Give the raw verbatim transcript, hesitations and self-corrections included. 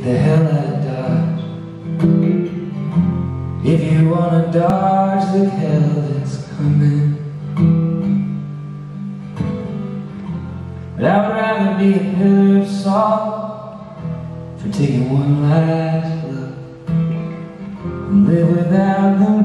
get the hell out of Dodge. If you wanna dodge the hell that's coming. But I'd rather be a pillar of salt for taking one last look and live without the